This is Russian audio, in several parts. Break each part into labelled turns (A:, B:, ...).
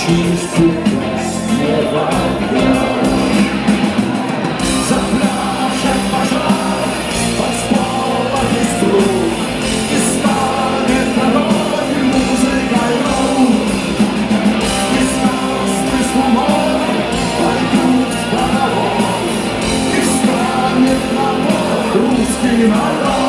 A: чистит неба. Запляшет пожар под сполохи струн, и станет дорогой музыкой рун. И звезды с луной пойдут в хоровод, и встанет на бок русский народ.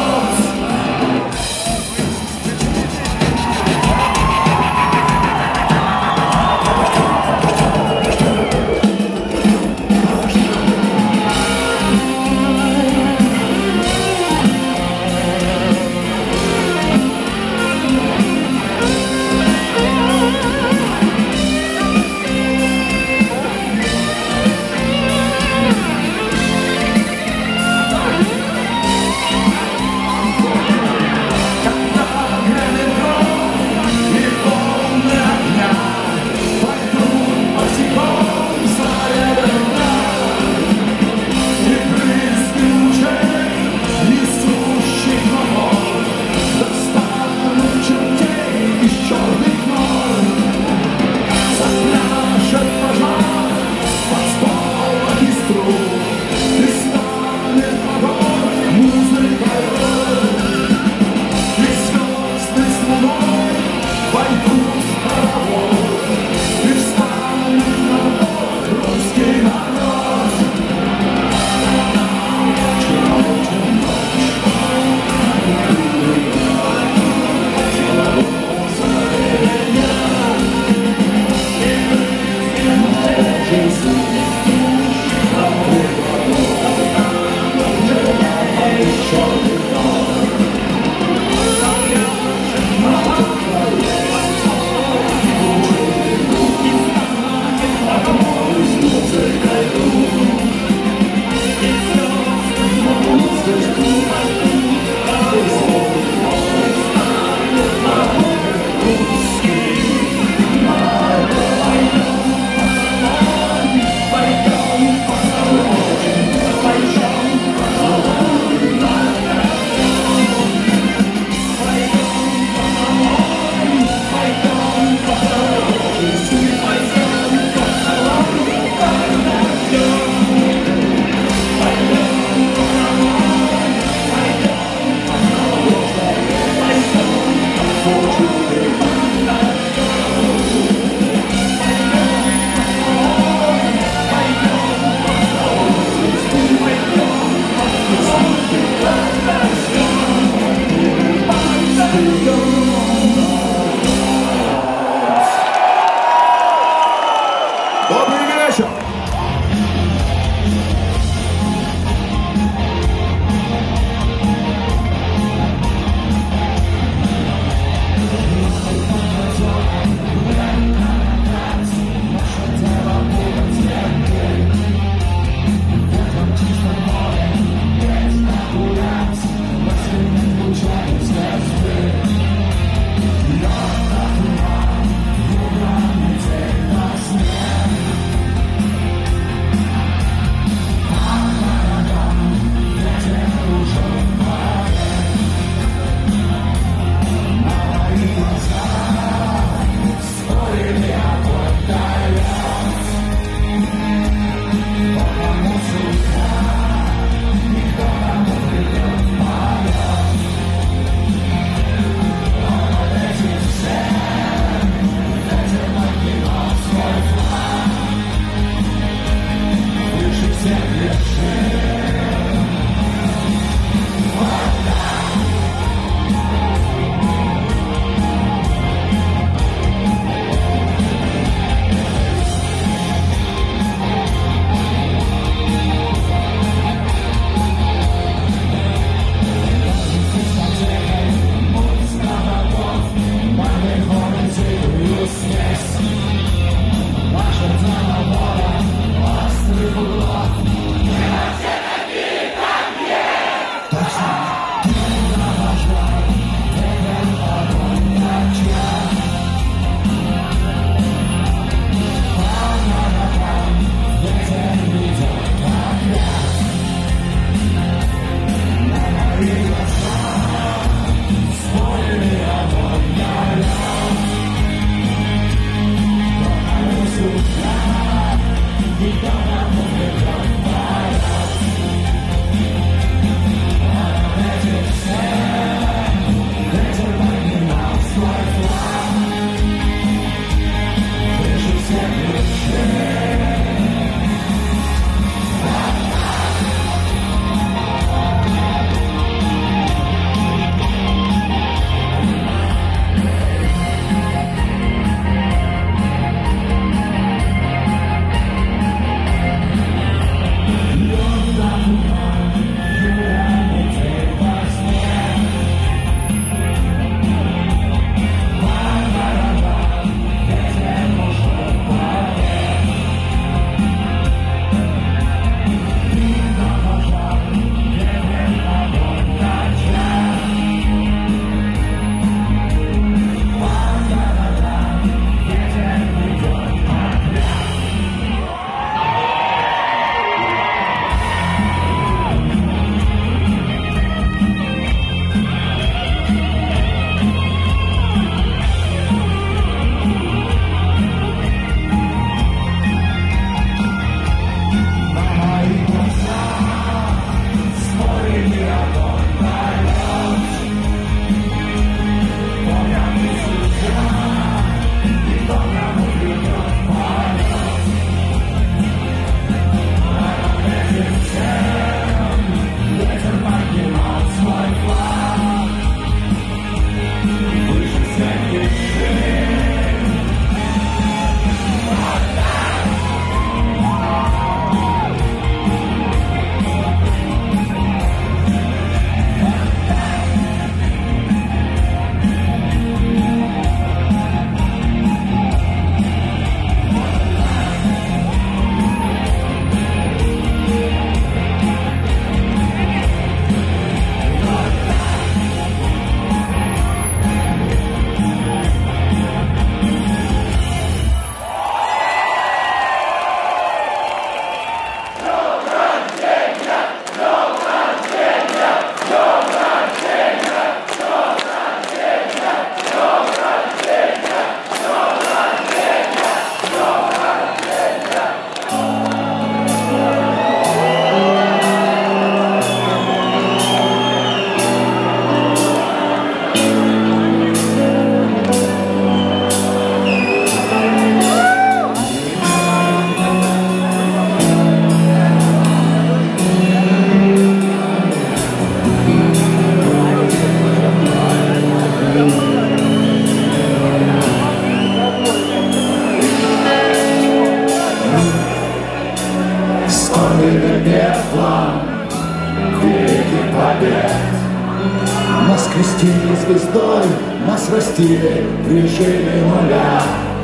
A: Тени звездой нас растили в режиме нуля.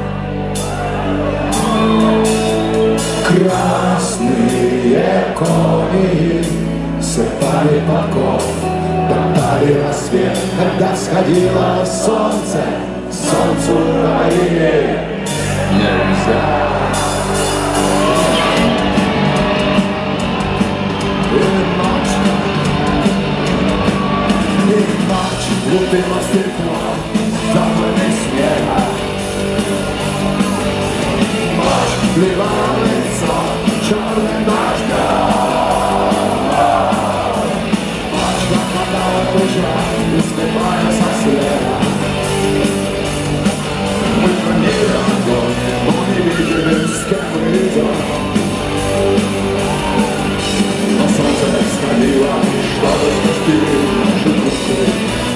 A: Красные кони сыпали подков, топтали рассвет, когда всходило солнце. Солнцу говорили нельзя. И ночь глупила стекло, запыльный снега. Ночь плевала лицо черным дождем. Ночь нападала кружа, не слепая со следа. Мы хранили огонь, но не видели, с кем мы идем. Но солнце всходило, чтобы спасти наши души.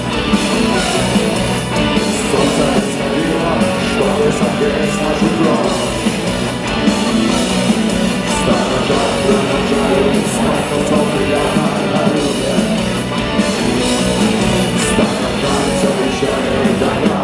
A: Солнце всходило, чтобы согреть нашу кровь. Сторожа продолжают смахнуться приятно на люди. Сторожа все еще не догнал.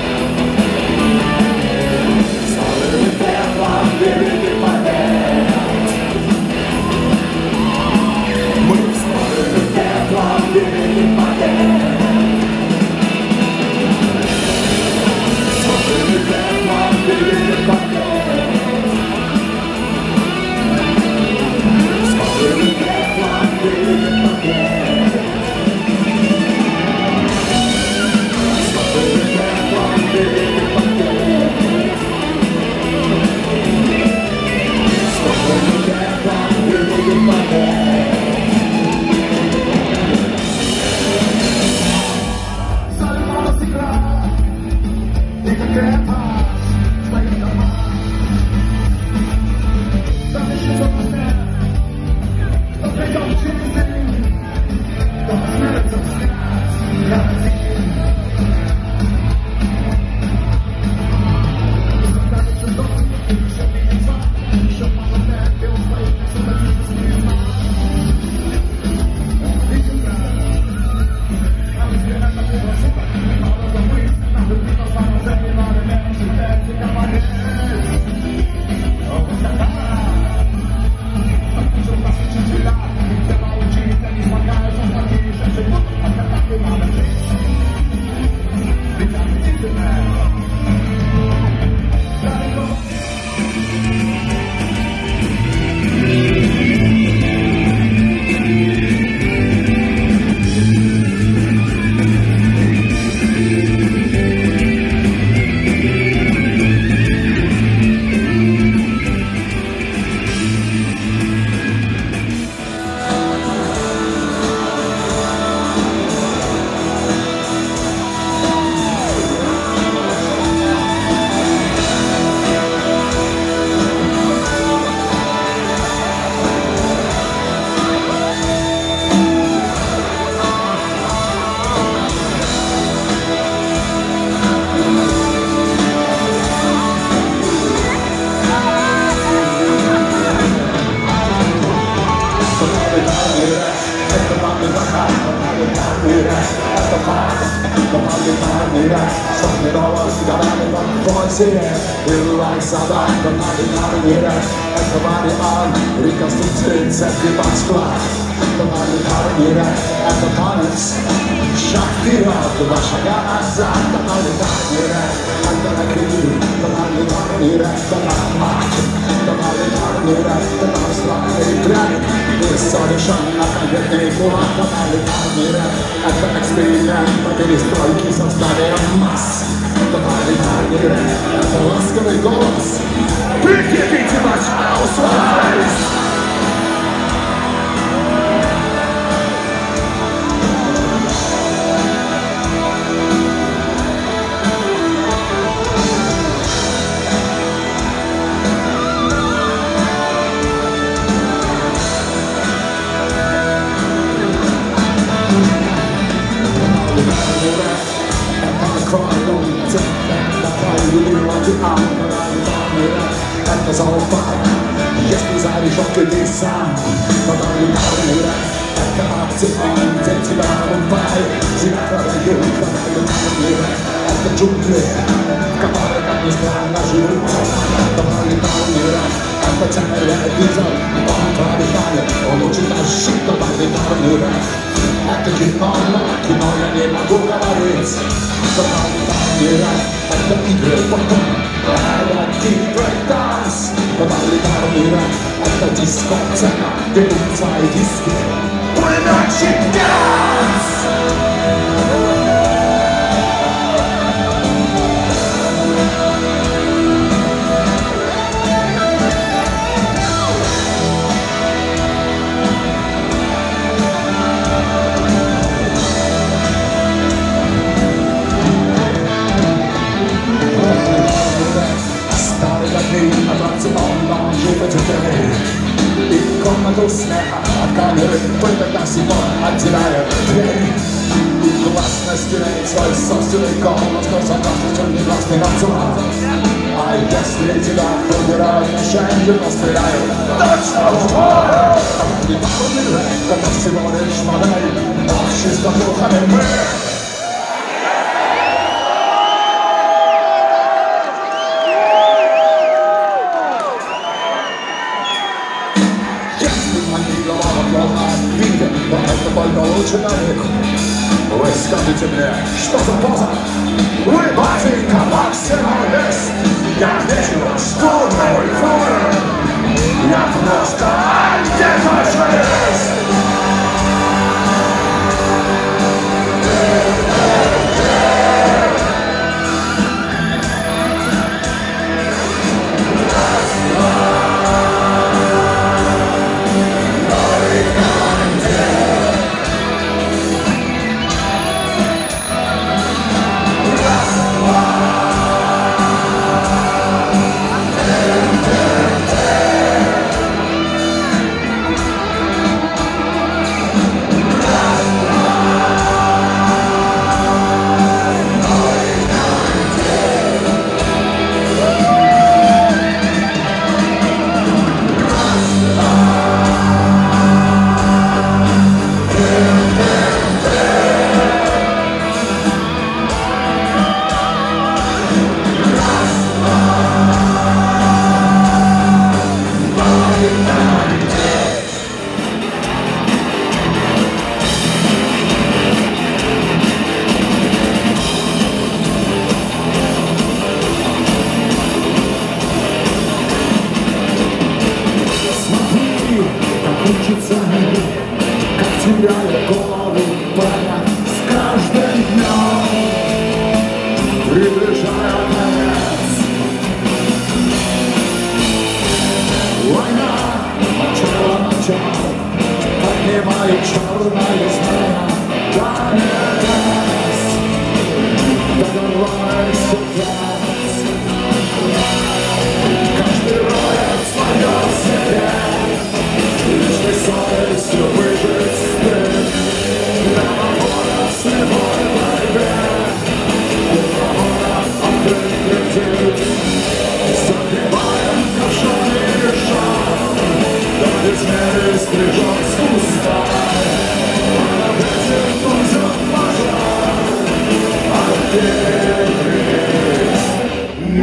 B: Великий побед.
A: Реконструкция склад. Тоталитарные это шаг вперед, два шага назад. Тоталитарные это накрыли. Тоталитарные это мать. Тоталитарные это страшный пряник. И совершенно конкретный кулак. Тоталитарные это эксперимент по перестройке создания масс. Тоталитарные это ласковый голос. Прикипите ваш аусвайс. Это залпа, если за решеткой ты сам. Тоталитарный рэп, это опцион, где тебя вымпай. Тебя продают, тоталитарный рэп, это джунгли, в которых, как ни странно, живут. Тоталитарный рэп, это телевизор, он тоталитарный, он учит нас жить. Тоталитарный рэп, это кино, но кино я не могу говорить. Тоталитарный рэп, это игры потом. Это дипбрейк-данс. Тоталитарный рэп, это дискотека, берутся и диски, пулеметчик данс. И комнату смеха от камеры только до сих пор отделяет дверь. И гласность теряет свой собственный голос, но согласен негласный надзор. А если тебя выбирают мишень, то стреляют точно в упор. Тоталитарный рэп, это всего лишь модель общества духами мы. Но это больной человек. Вы скажите мне, что за поза? Вы батенька максималист. Я вижу, что новый форм. Я просто антифашист.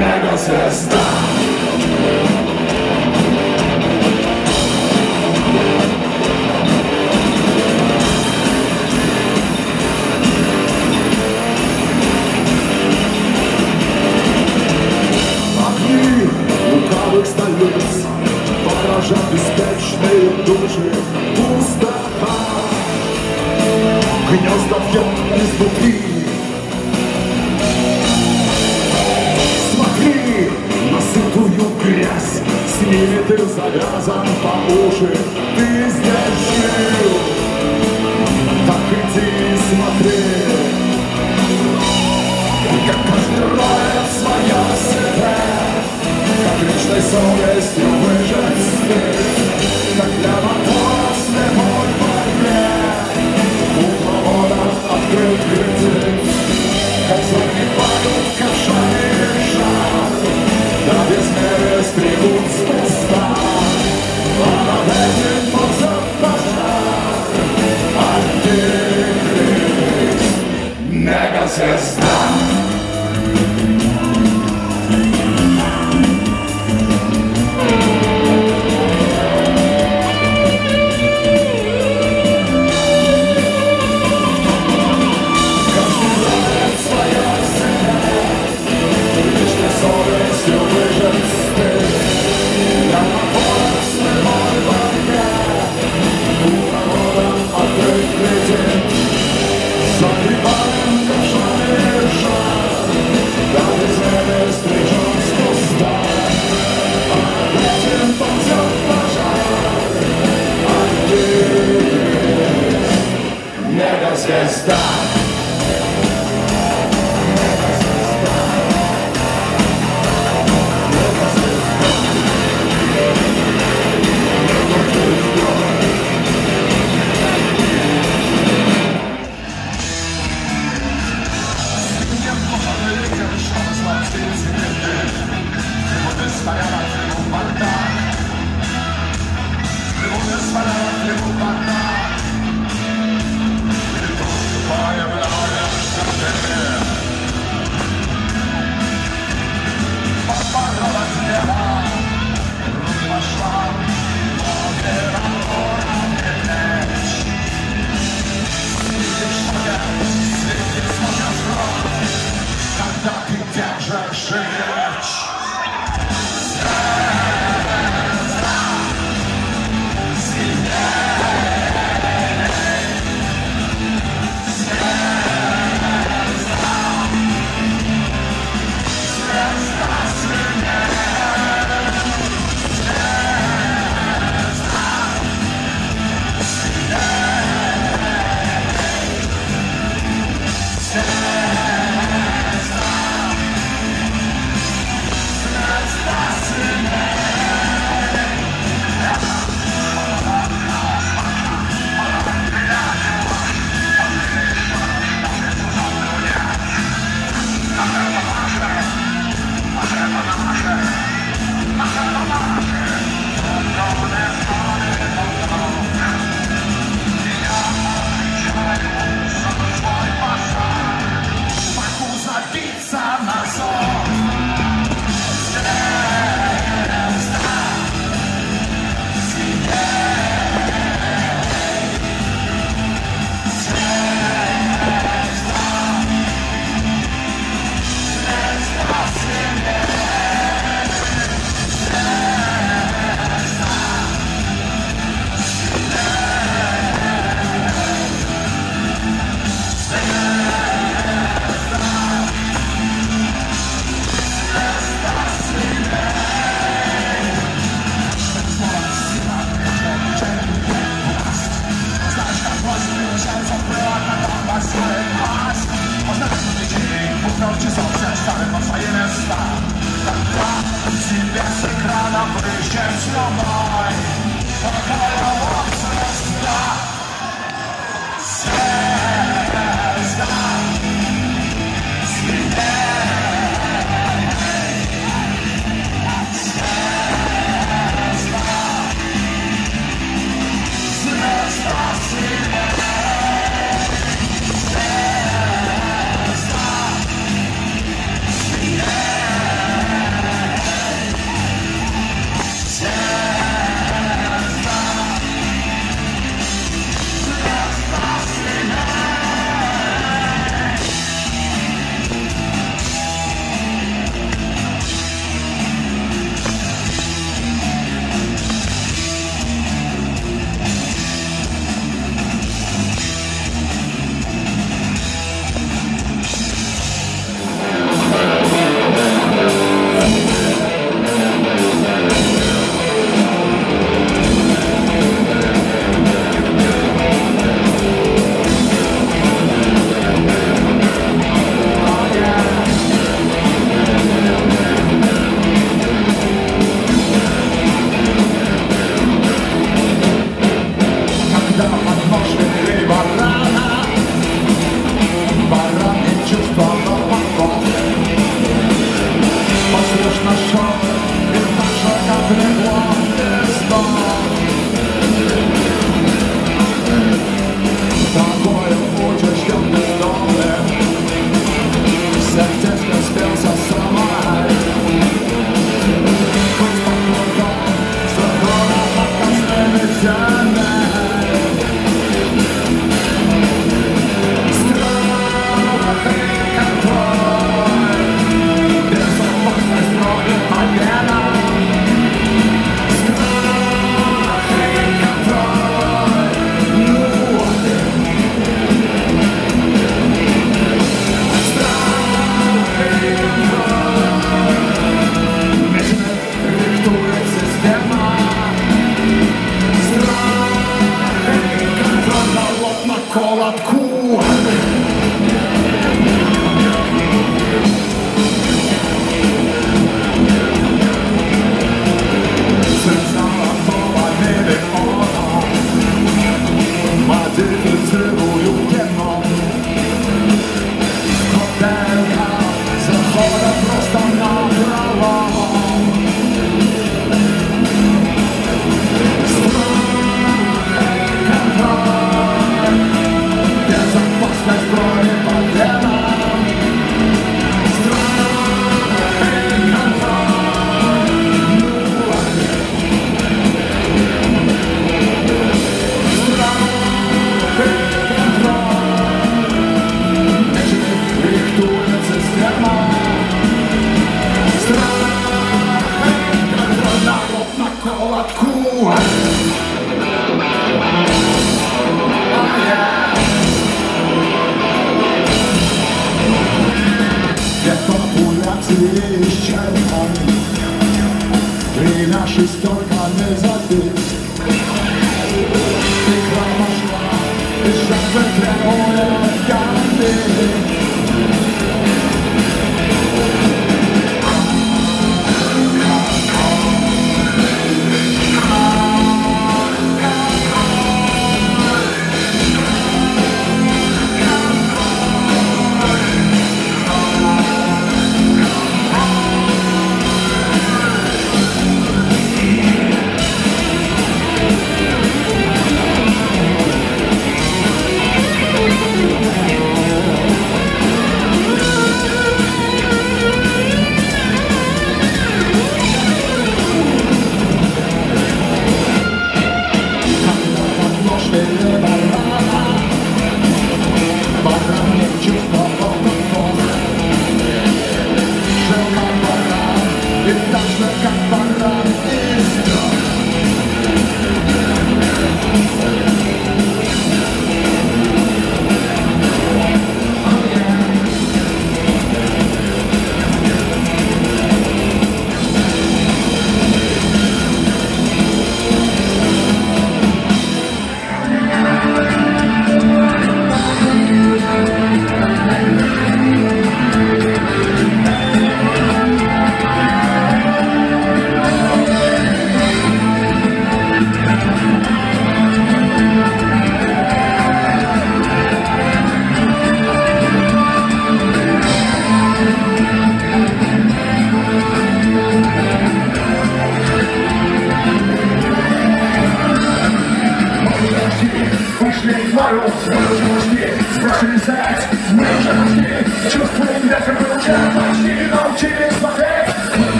A: мегазвезда. Огни лукавых столиц поражат беспечные души. Пустота, гнезда бьет изнутри. Смотри на сытую грязь, снимет их завязан по уши. Ты здесь жил, так иди и смотри, как каждый роет свое себе, как личной совестью выжать стыд, как прямо после боль в борьбе у провода открыт кредит, как зорни падают в ковшане жар, да без меры стригут с куста, а над этим ползет пожар, а ты мегазвезда. Мегазвезда. Fire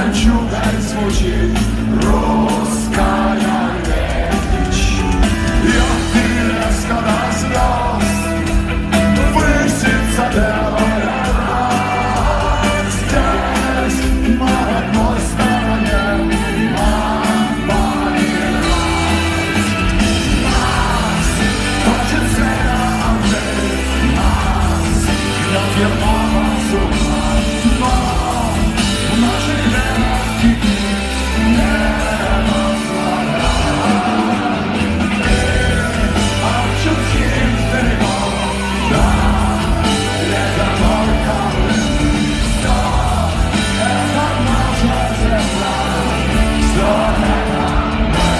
A: Жемчугом звучит русская речь. Я пелеска до слез, высится белая рать. Здесь, на одной стороне, помирать. Нас хочет света обжечь, нас гнет ермо суха, но в наших венах кипит небо слова. А чудесным берегом, да, лето только все, это наша земля, все это мы.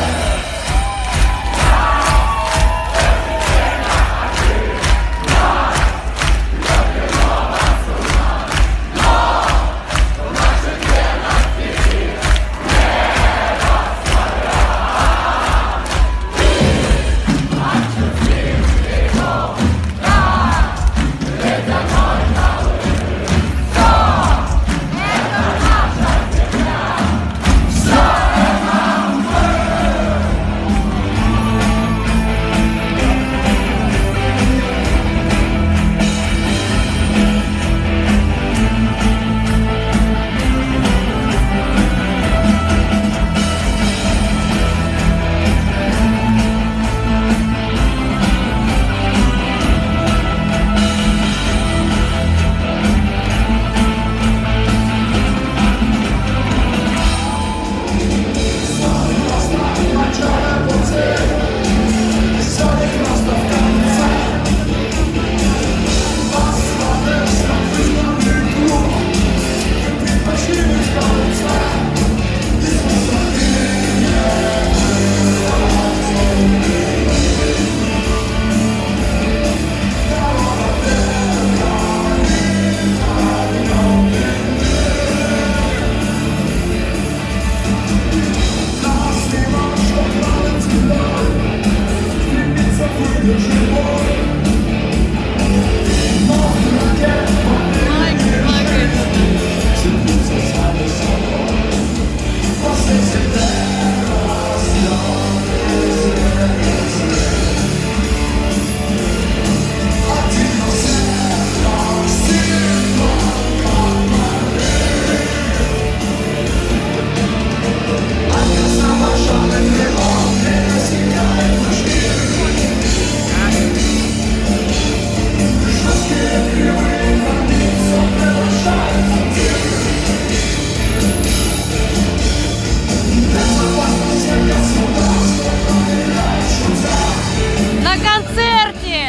B: На концерте!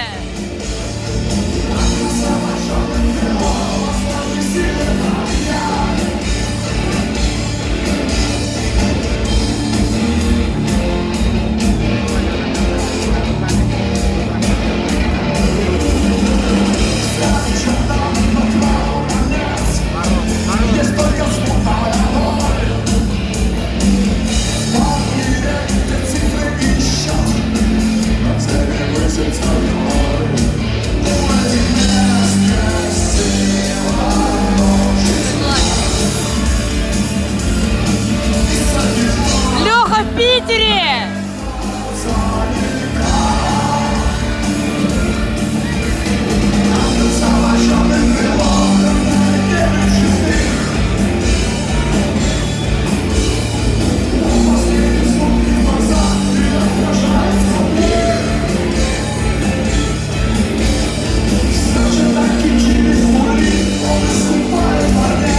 B: Лёха в Питере!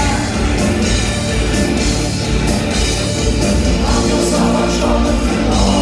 A: Заважали крила.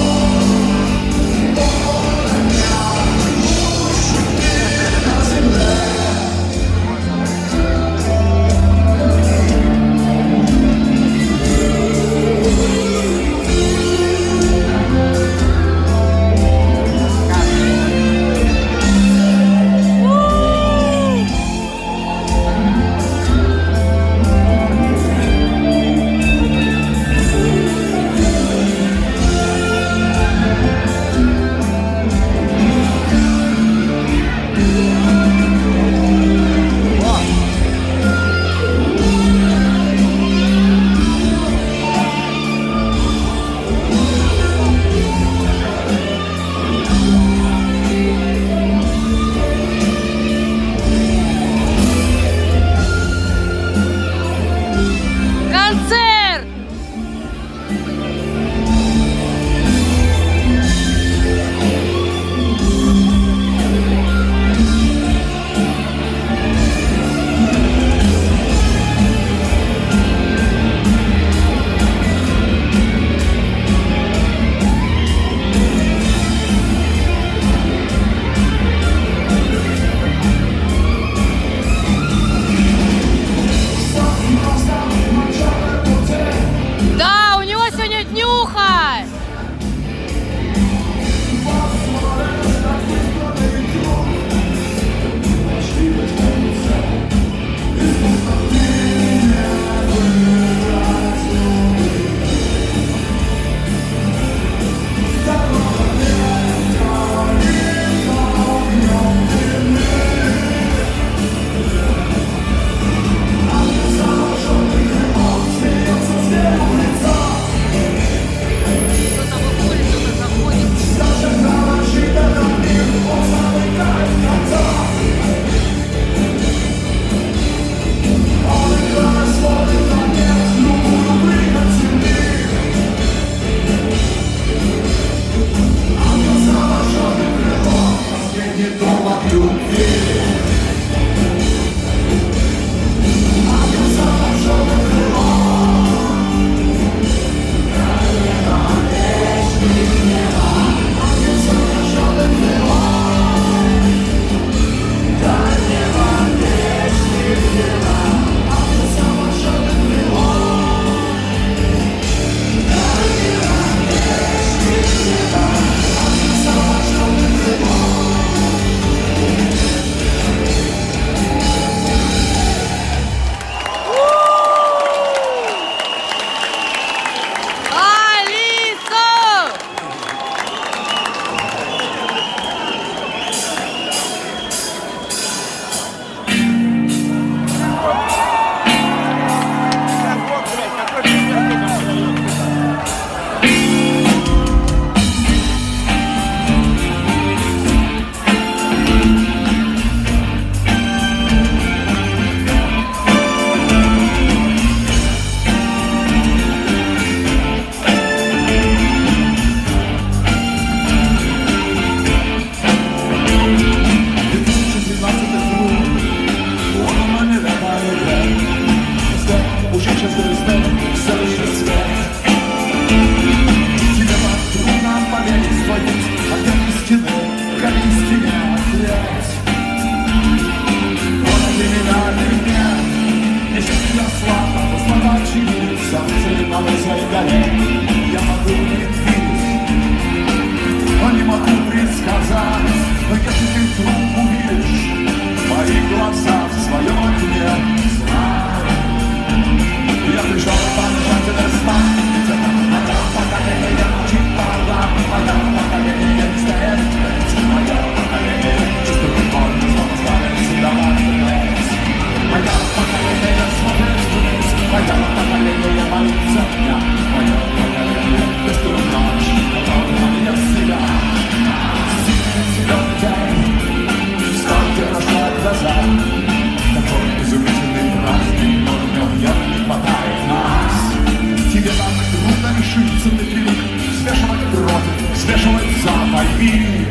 A: на лысой горе. Я могу предвидеть, но не могу предсказать. Но если ты вдруг увидишь мои глаза в своем окне, знай, я пришел помешать это знать. Ведь это мое поколение молчит правда, мое поколение не стоит. Мое поколение чувствует боль, но снова ставит себя в ответ. Мое поколение смотрит вниз, мое поколение молится дня, мое поколение чувствует ночь, которая мне себя. Зеленый день, столько прошло глаза, такой изумительный праздник, но в нем не хватает нас. Тебе так трудно решиться на крик, взвешивать против, взвешивать за, пойми.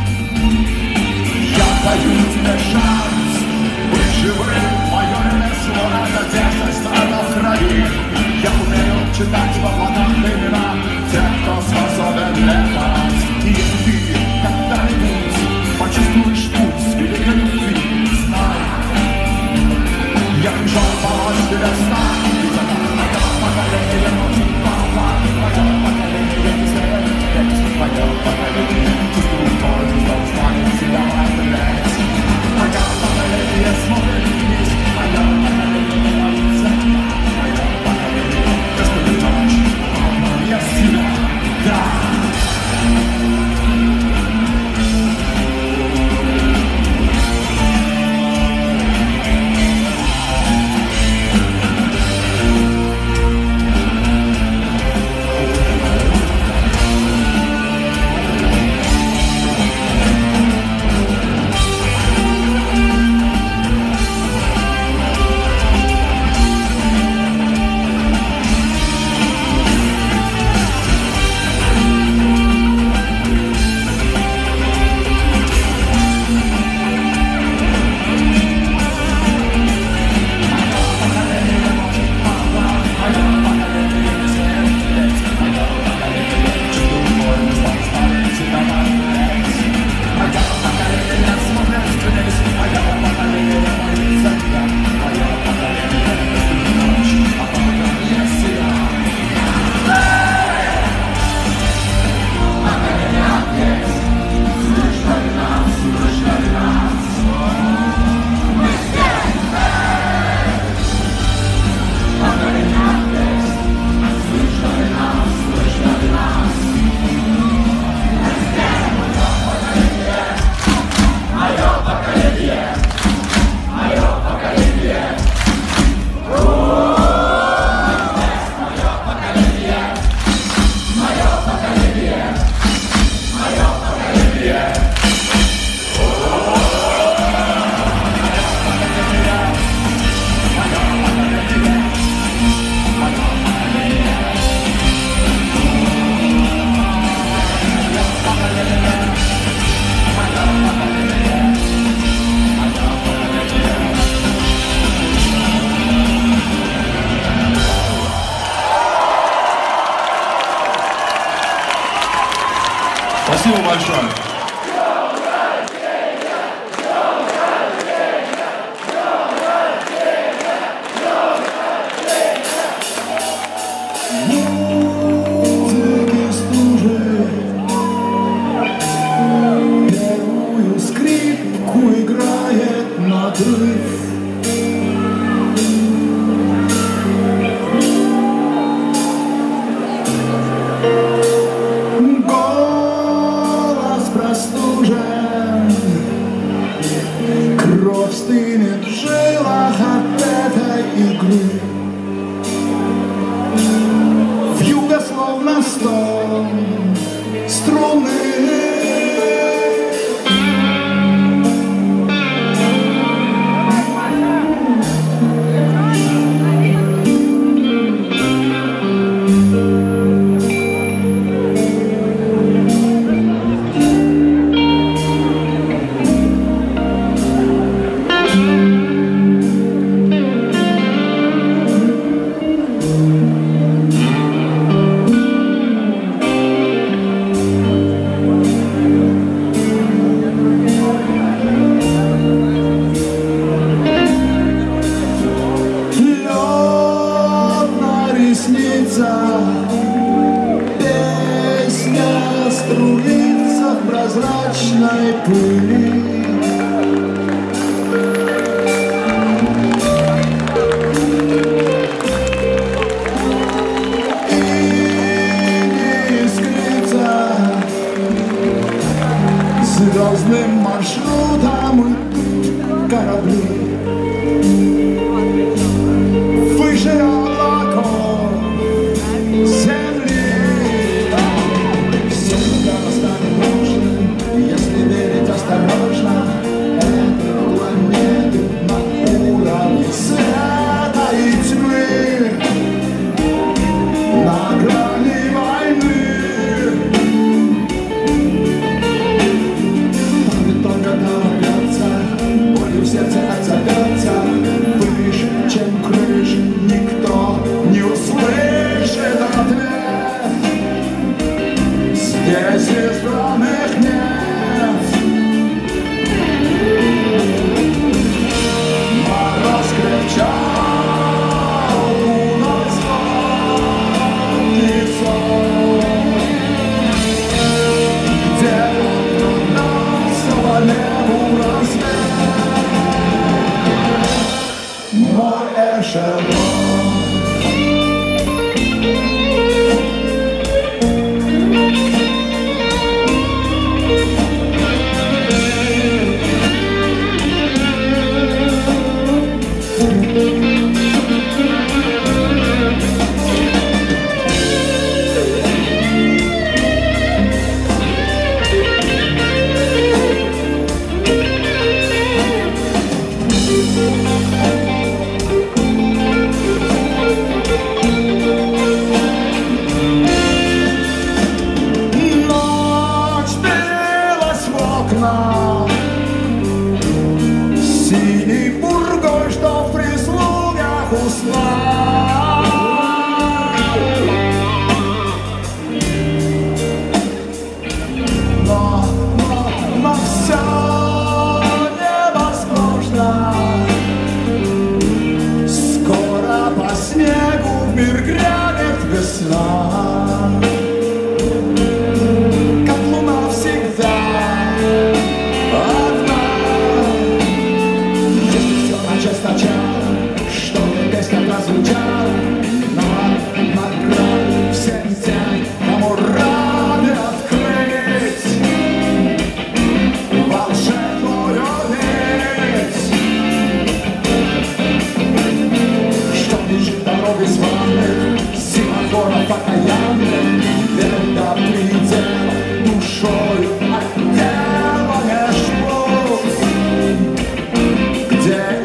A: Я даю тебе шанс быть живым, мое ремесло — это дерзость, это в крови. Я умею читать во глазах имена тех, кто способен летать. И если ты когда-нибудь почувствуешь путь великой любви, знай, я пришел помочь тебе встать. Ведь это мое поколение молчит правда, мое поколение не стоит, мое поколение чувствует боль, что станет себя отделять. Мое поколение смотрит вниз, мое поколение молится, мое поколение чувствует ночь, я себя, да.
C: Спасибо большое.
A: Музыки стужи первую скрипку играет надрыв. Голос искрится, песня струится в прозрачной пыли. Звездным маршрутом идут корабли выше облаков земли. Все всегда станет нужным, если верить осторожно. Это планеты на уровне света и тьмы, на грани войны. В сердце отзовется выше, чем крыша. Никто не услышит ответ. Здесь избранных нет. Мороз крепчал у нас лицо, где отправлялся по небу рассвет. Мой эшелон. Синий бургой, что в прислугах уснул. Но все невозможно. Скоро по снегу в мир грянет весна. Как луна всегда сначала, чтобы песня прозвучала на край всем тем, кому рады открыть волшебную нить, что бежит дорогой званых семафоров окаянных, вверх до предела душою отдела меж пут, где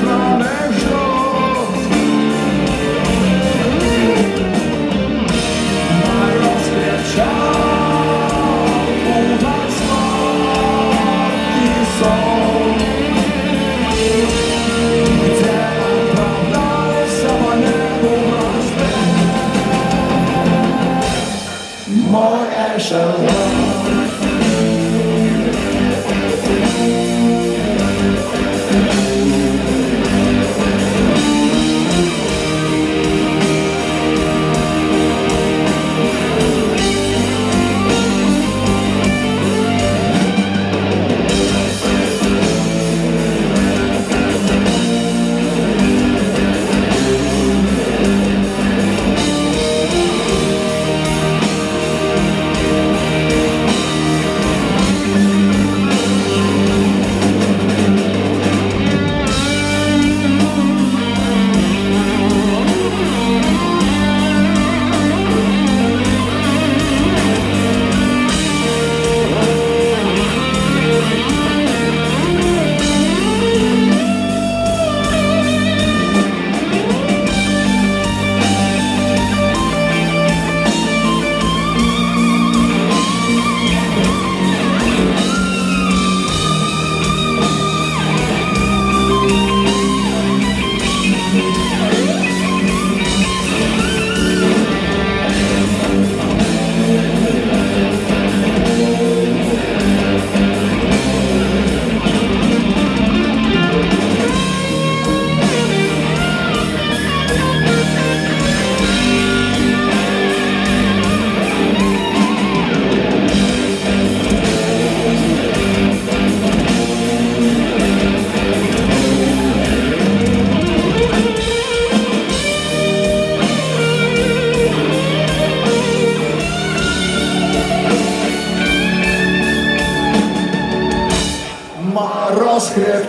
A: мой эшелон.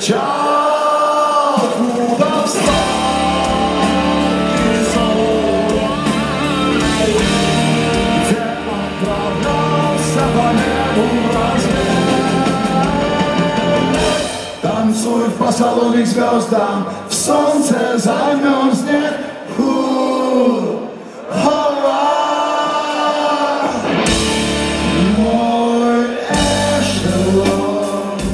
A: кричал, куда встать и сон, где отправлялся по небу разлет. Танцует по салону к звездам, в солнце замерзнет. Мой эшелон.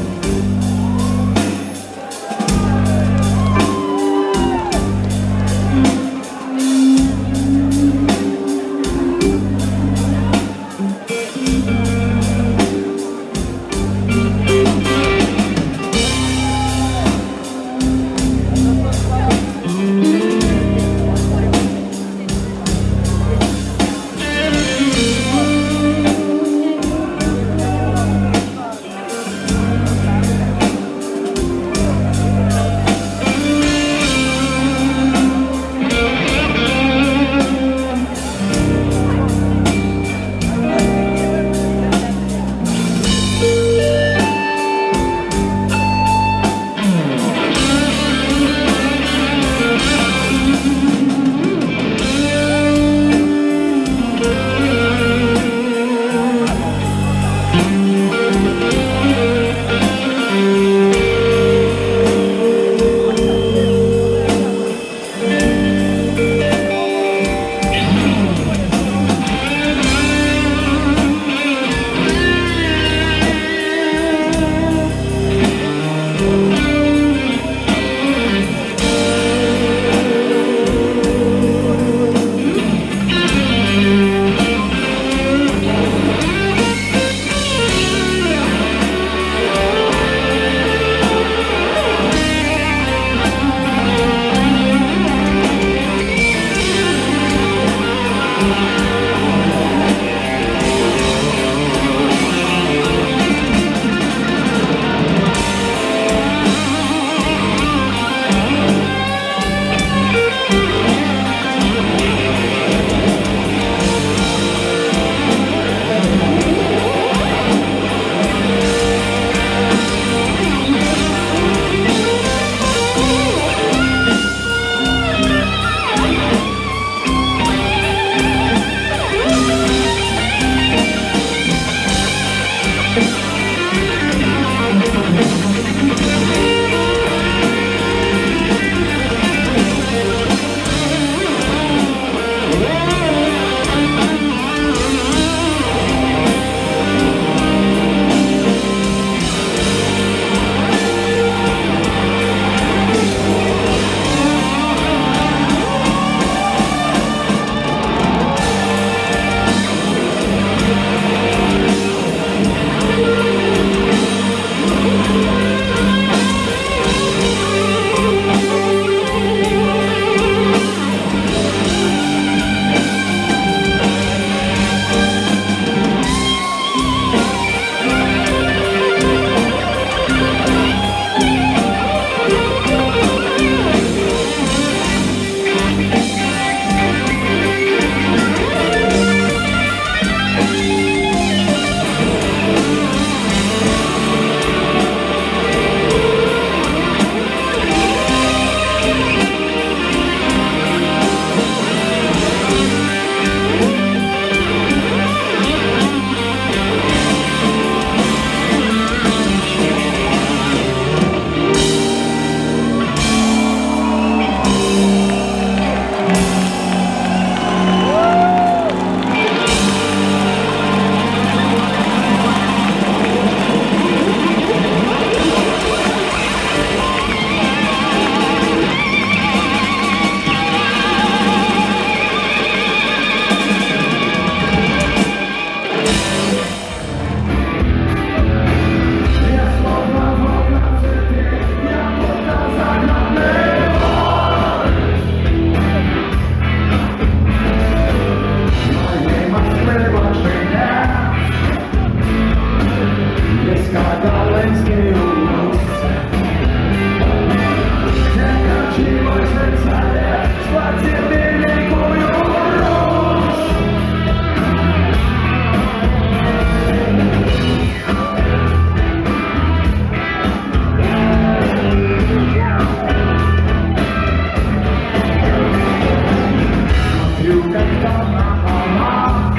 A: сама,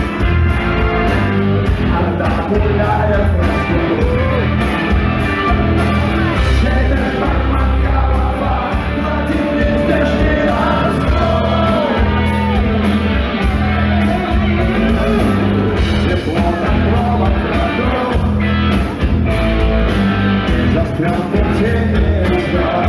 A: она гуляет в Москву. Шесть бармен голова, платил неизбежный раскол. Тепло такого году застрял в пути ждал.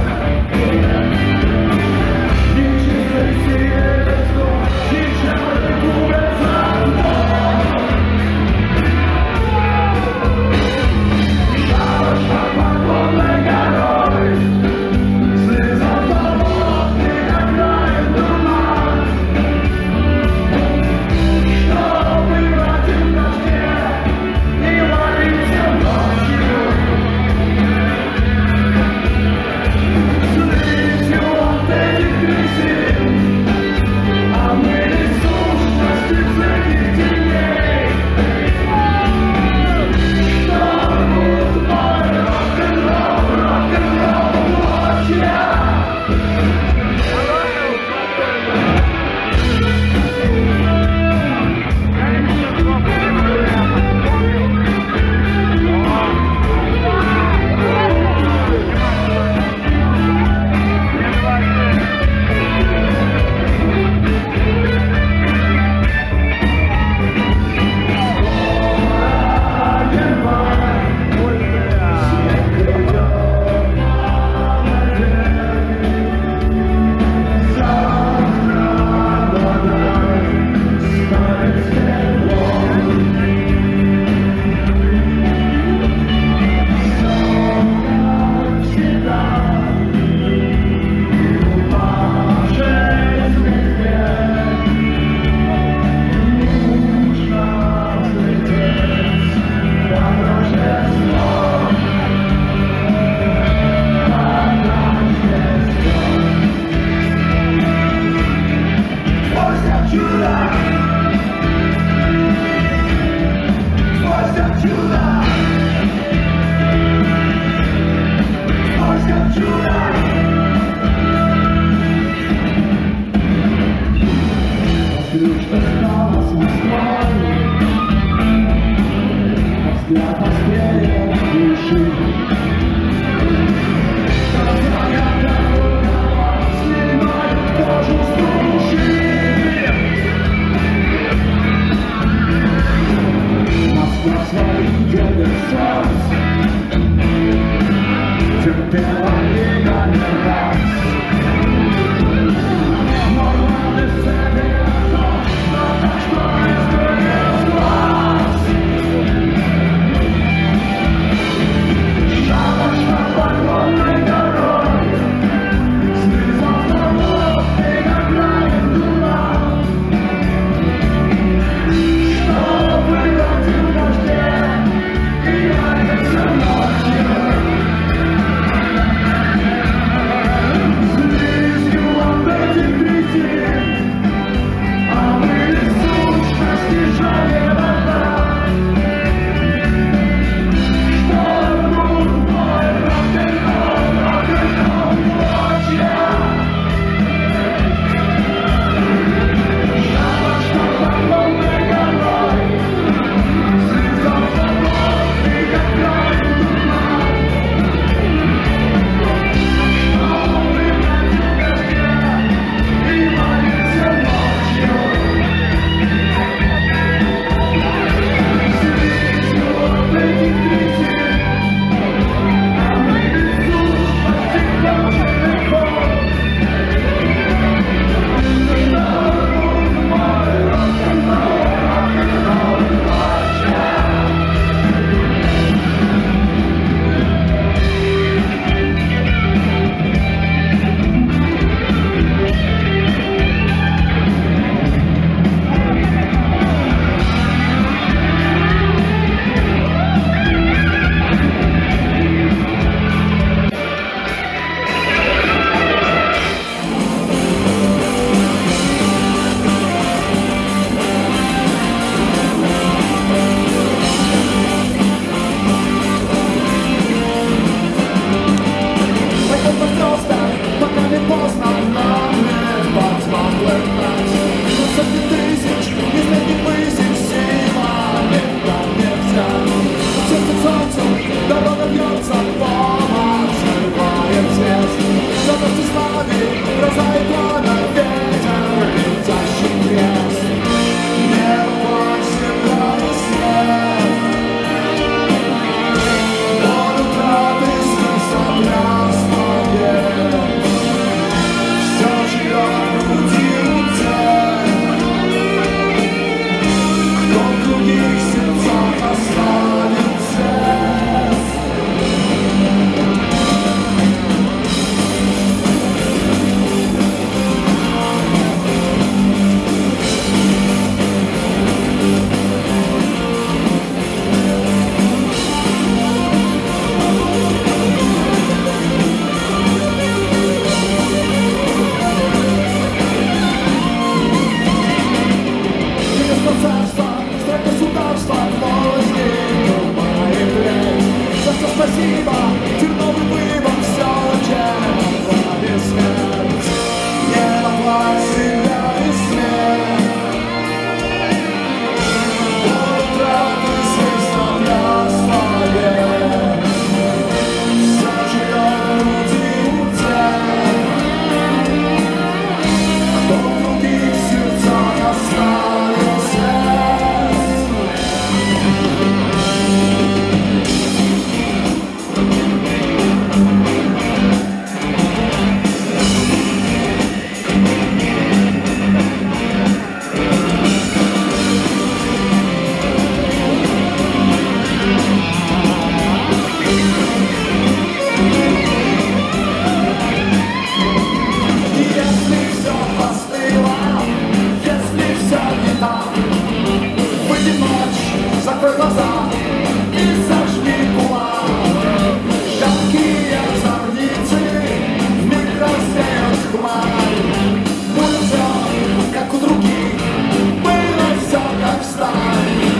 A: лета. Выйди ночь, закрой глаза и зажми кулак. Жалкие зорницы вмиг рассеют хмарь. Будет все, как у других, было все, как в стае.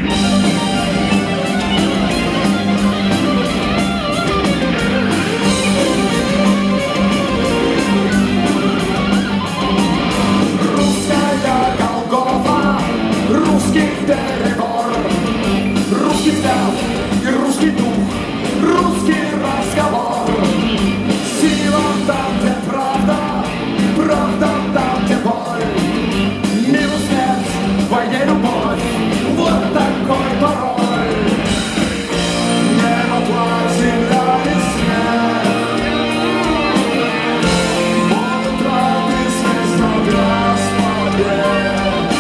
A: Русский перебор, русский взгляд и русский дух, русский разговор. Сила там, где правда, правда там, где боль. Миру смерть, войне любовь, вот такой пароль. Небо плачет, земля и снег. Вот утраты смысл глаз побед.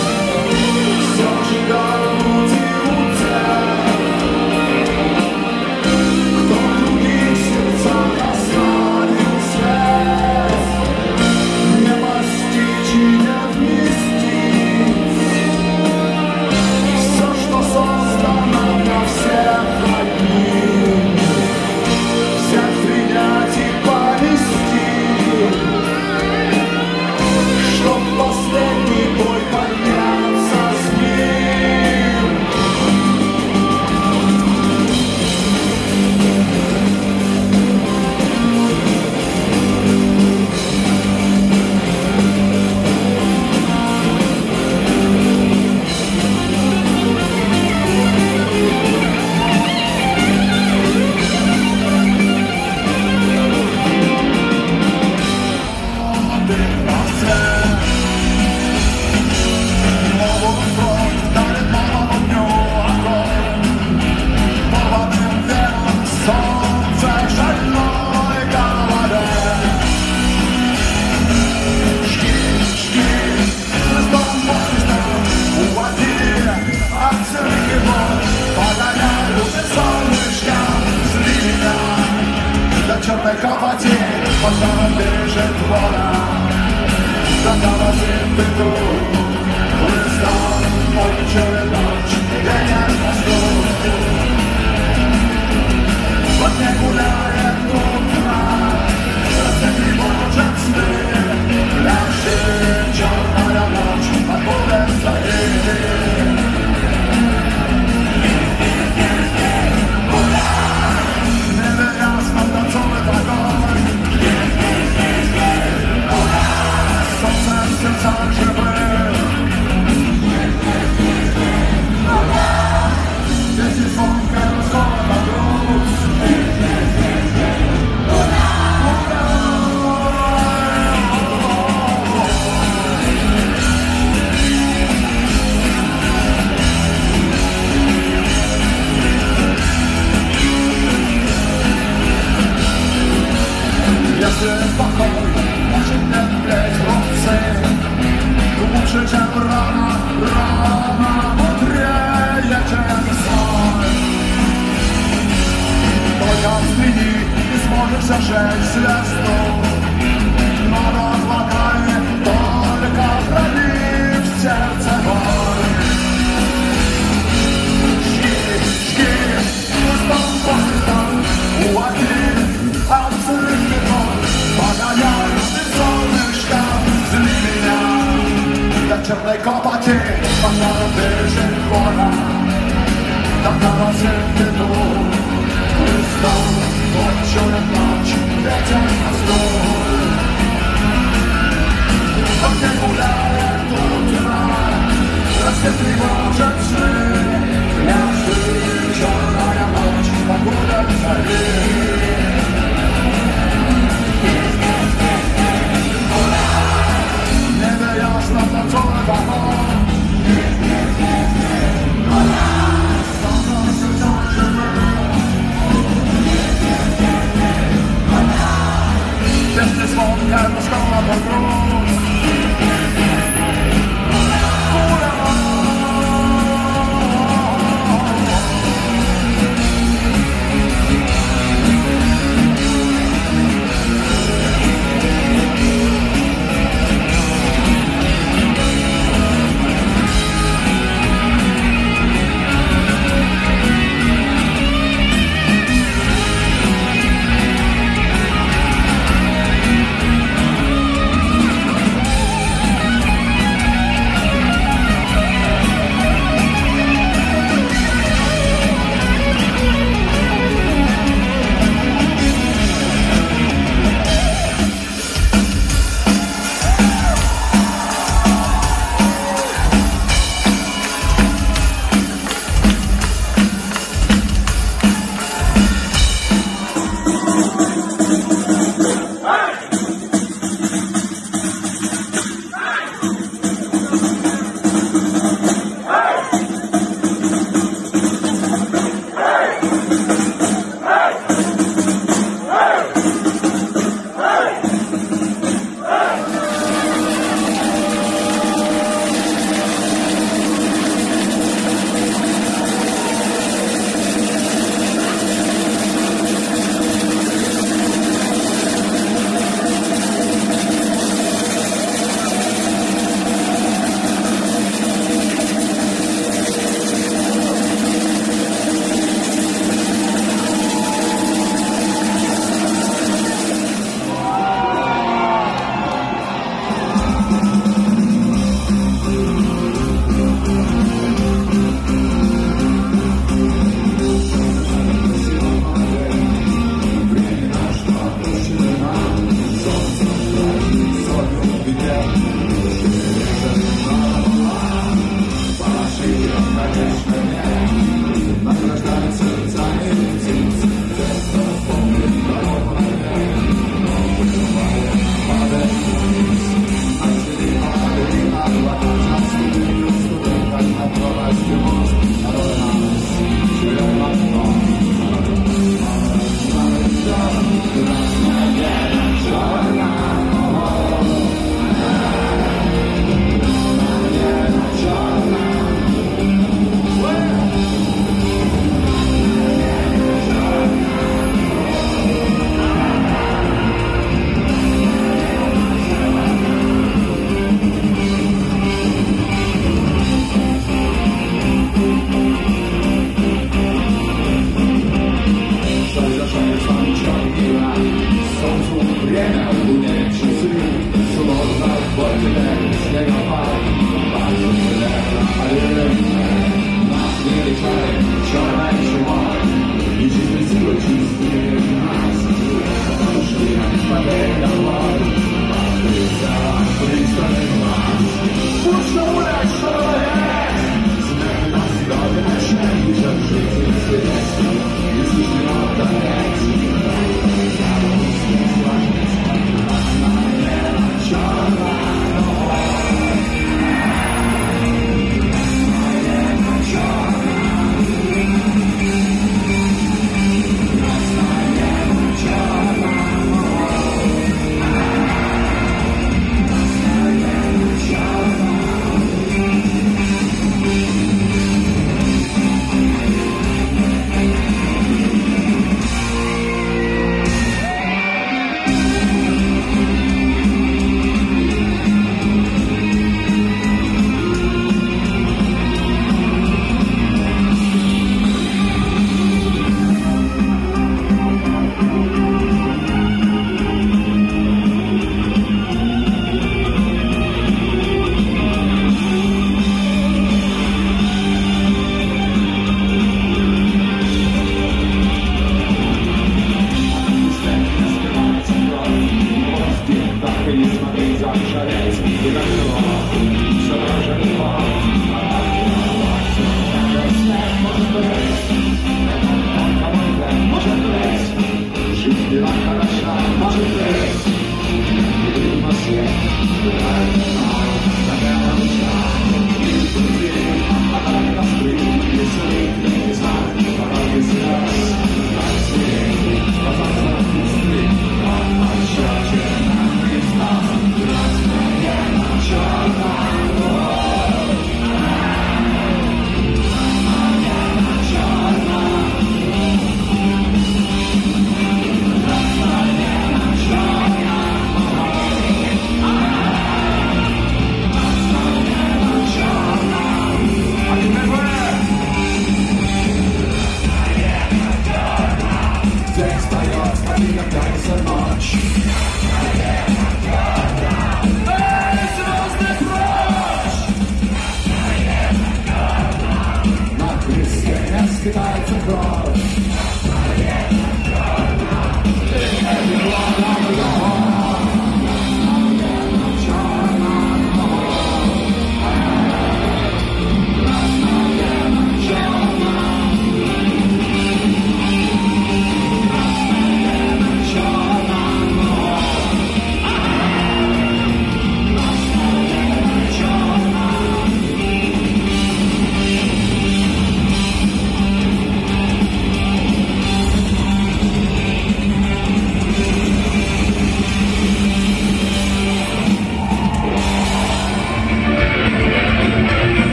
A: Черной копоти пожаром бежит вода. Загала зимбиту, листом, мочевый ночь, я не жду. Вот не гуляет утра, рассвет не может сны. Ляжет черная ночь, откуда стоит. Лучше, чем рано, рано, мудрее, чем сон. Только взгляни и сможешь зажечь звезду. Но разлагай, только пролив в сердце боль. Жги, пустом воздухом, уводи от взрывов. Погоняй солнышко, зли меня. До черной копоти пожаром бежит вода. Тогда рассвету листом мочует ночь, ветер раздул. Вот где гуляет утро, рассвет тревожит сны. Ляжет черная ночь, погода царит. Ясно танцует вагон. Песня звонкая, пускала по грудь. скитается кровь.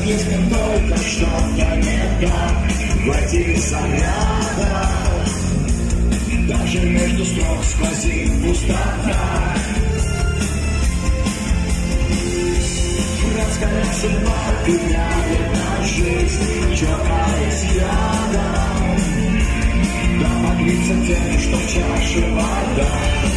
A: если только что-то не так в этих зарядах. Даже между строк сквозит пустота. Братская судьба пеняет на жизнь, чокаясь рядом. Да подлится тем, что в чаше вода.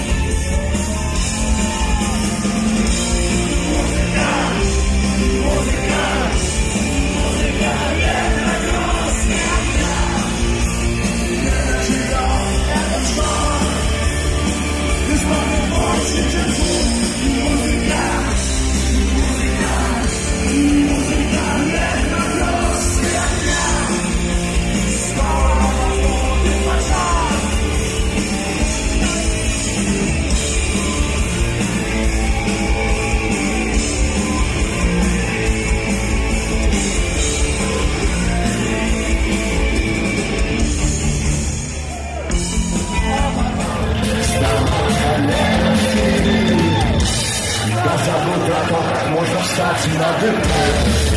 D: Я забыл про то, как можно встать на дыбы.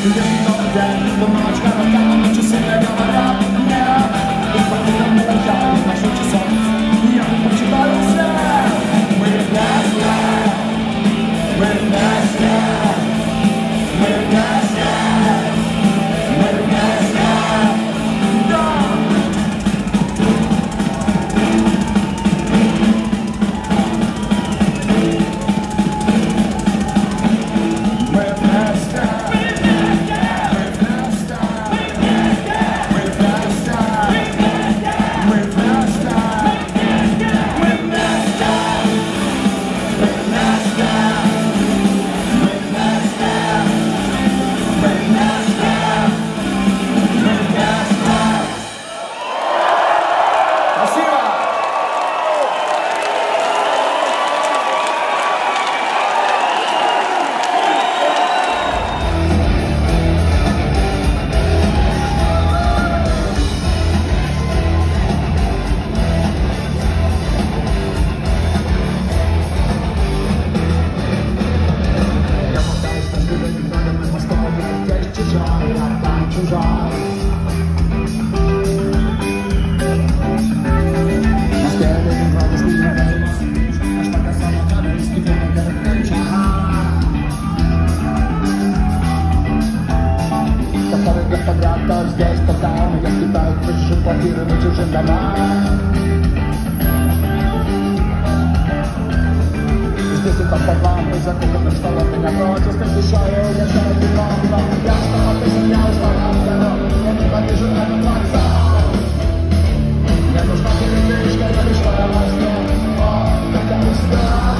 A: Если тот день, то ночь коротка, но часы мне говорят нет. И поэтому я не ношу часов, я почитаю все. Мы вместе, мы вместе, мы вместе, мы вместе, да. То здесь, то там, я скидаю крышу квартиры на чужим домам. Здесь и там по вам, и закутанным столом меня против, как душою, я шарю бегом, я устала песен, я устала от дорог, я не повижу этот вокзал. Мне нужна передышка, я лишь во о, как я устал.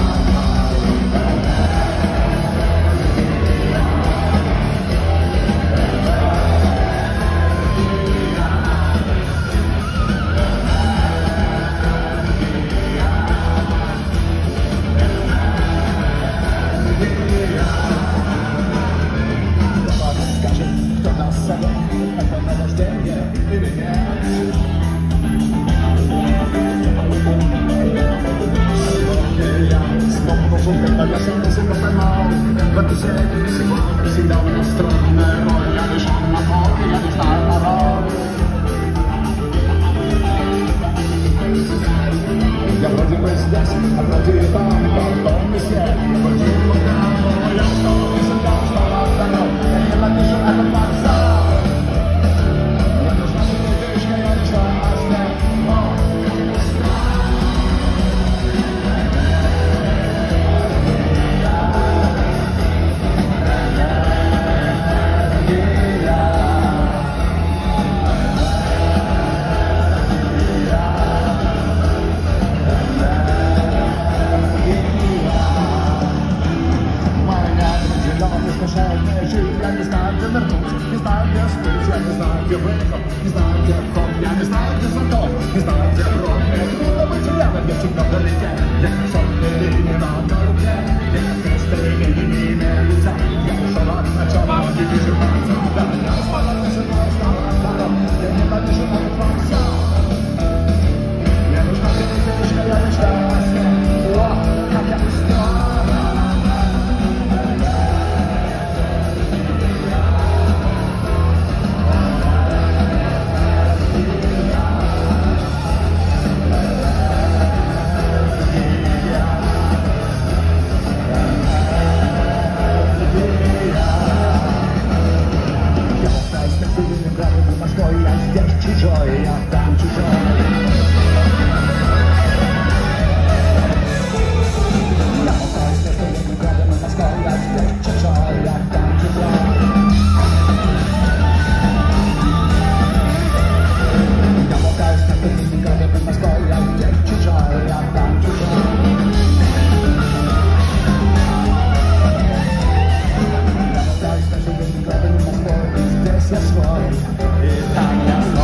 A: Я вроде бы здесь, а вроде и там, в том месте. Вроде бы там, но я снова и снова устала от дорог. Я не напишу этот вокзал. Мне нужна передышка, я лишь опасна. О, как я устал. Я не знаю, где вернуться, не знаю, где спить, я не знаю, где выход, не знаю, где вход, я не знаю, где затор, не знаю, где брод. Мне трудно быть рядом, я всегда вдалеке, я не сонный линии на руке, я не стрелы не имею лица, я ушел от начала, не вижу конца, да, я устал от тишины, устал от дорог, я не повижу этот вокзал. Мне нужна передышка, я мечтаю, о, как я устал. Я здесь чужой, я там чужой. Я мотаюсь между Ленинградом и Москвой, я здесь чужой, я там чужой. Я мотаюсь между Ленинградом и Москвой, я здесь чужой, я там чужой. Я мотаюсь между Ленинградом и Москвой, здесь я свой. И там я